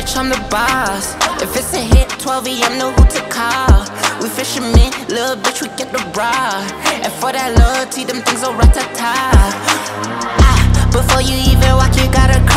bitch, I'm the boss. If it's a hit, 12 AM, know who to call. We fishermen, little bitch, we get the raw. And for that loyalty, them things are rat-ta-ta. Before you even walk, you gotta cry.